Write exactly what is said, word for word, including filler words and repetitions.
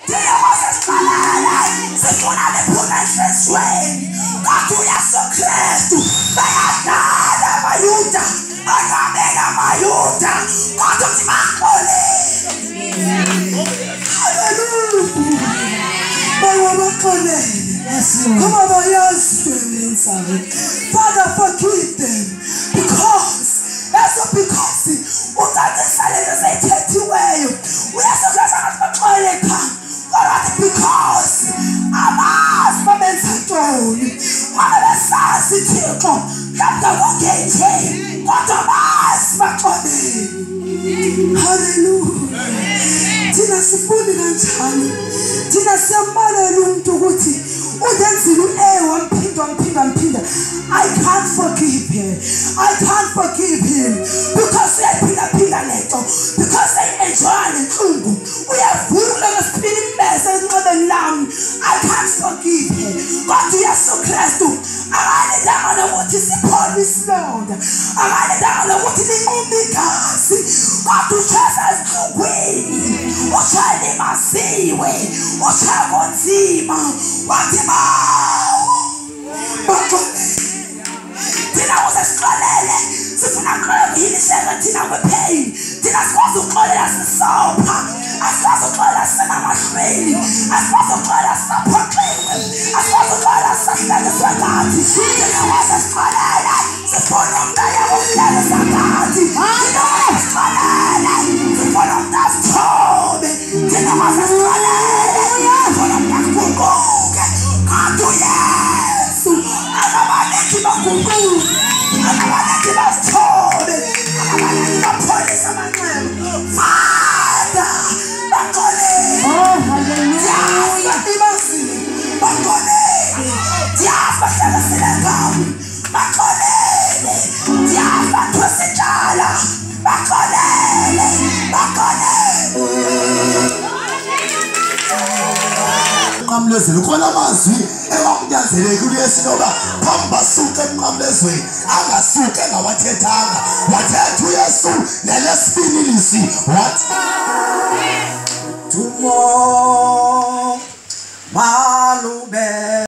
thina wasesiqalele sifuna liphuma enhlizweni kodwa uYesu Kristu bayadala abayuda bangamela amayuda kodwa uthi baxolile. Hallelujah. Bayabaxolele. Come on, Father, forgive them because that's what because uthathisalele sayithethiweyo uyasokuza ngaxolele kha kodwa because abazi babenza ntoni abesazi Thixo mhlawumbe ngogethe kodwa bazi baxolele. Hallelujah. Thina sifuni kanjalo thina siyambalela umuntu ukuthi udenzile uA wamphinda wamphinda wamphinda. I can't forgive him. I can't forgive him because uyaphinda phinda lento because they enjoy inhlungu uyavula ngesipini bese enqabeni lami. I can't forgive him kodwa uYesu Kristu akalidanga lokuthi siphole isilonda akalidanga lokuthi linqumbe igazi kodwa ushesa ezinhlungwini ushaya masiwe ushaya konzima wathi mawu baxolele. Thina usesiqalele sifuna ukuyiliseka thina kwepain thina sikwazi ukuxolela sisopha asikwazi ukuxolela sisenamahlweni asikwazi ukuxolela sisaphoxiwe asikwazi ukuxolela sisahlekiswe ngathi thina wasesiqalele sifuna umntana wokuhlekisa ngathi thina wasesiqalele sifuna umntu asithobe thina wasesiqalele sifuna umntu akuguquke kanti uYesu akabaleki baguquke akabaleki basithobe akabaleki bapholisa amanxeba. Father baxolele. Oh hallelujah. Ibazile baxolele ndiyabahlekisile ngami baxolele ndiyabathwesitshela baxolele baxolele. Emnqamlezweni khona amazwi ewakunyanzeleka uYesu noba phambi basuke emnqamlezweni angasuke engawathethanga wathetha uYesu nelesibini lisi what tomorrow